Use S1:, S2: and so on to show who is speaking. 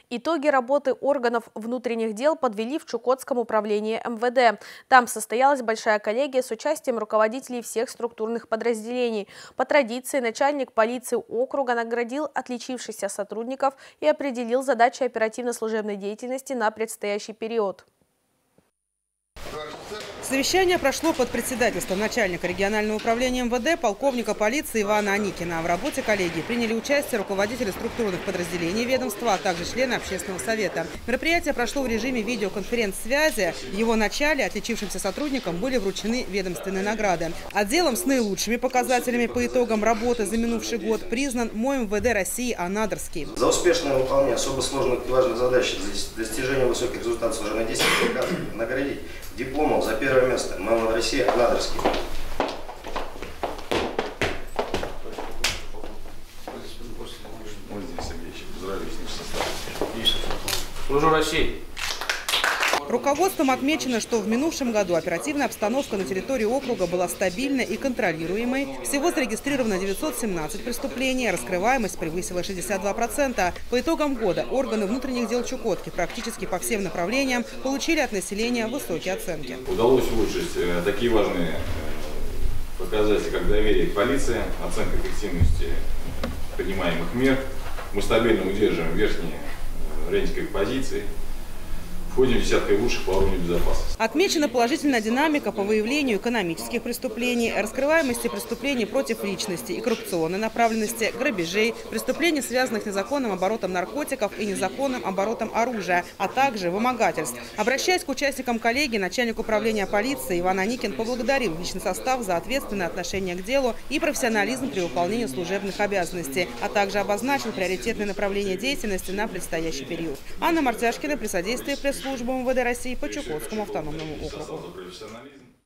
S1: Итоги работы органов внутренних дел подвели в Чукотском управлении МВД. Там состоялась большая коллегия с участием руководителей всех структурных подразделений. По традиции начальник полиции округа наградил отличившихся сотрудников и определил задачи оперативно-служебной деятельности на предстоящий период.
S2: Совещание прошло под председательством начальника регионального управления МВД полковника полиции Ивана Аникина. В работе коллегии приняли участие руководители структурных подразделений ведомства, а также члены общественного совета. Мероприятие прошло в режиме видеоконференц-связи. В его начале отличившимся сотрудникам были вручены ведомственные награды. Отделом с наилучшими показателями по итогам работы за минувший год признан МО МВД России Анадырский.
S3: За успешное выполнение особо сложных и важных задач, за достижение высоких результатов служебной деятельности наградить дипломом за первое место МО МВД России Анадырский.
S4: Служу России.
S2: Руководством отмечено, что в минувшем году оперативная обстановка на территории округа была стабильной и контролируемой. Всего зарегистрировано 917 преступлений, а раскрываемость превысила 62%. По итогам года органы внутренних дел Чукотки практически по всем направлениям получили от населения высокие оценки.
S5: Удалось улучшить такие важные показатели, как доверие к полиции, оценка эффективности принимаемых мер. Мы стабильно удерживаем верхние рейтинговые позиции. Входим в десятку лучших по уровню безопасности.
S2: Отмечена положительная динамика по выявлению экономических преступлений, раскрываемости преступлений против личности и коррупционной направленности, грабежей, преступлений, связанных с незаконным оборотом наркотиков и незаконным оборотом оружия, а также вымогательств. Обращаясь к участникам коллегии, начальник управления полиции Иван Аникин поблагодарил личный состав за ответственное отношение к делу и профессионализм при выполнении служебных обязанностей, а также обозначил приоритетные направления деятельности на предстоящий период. Анна Мартяшкина при содействии пресс-службы МВД России по Чукотскому автономному округу.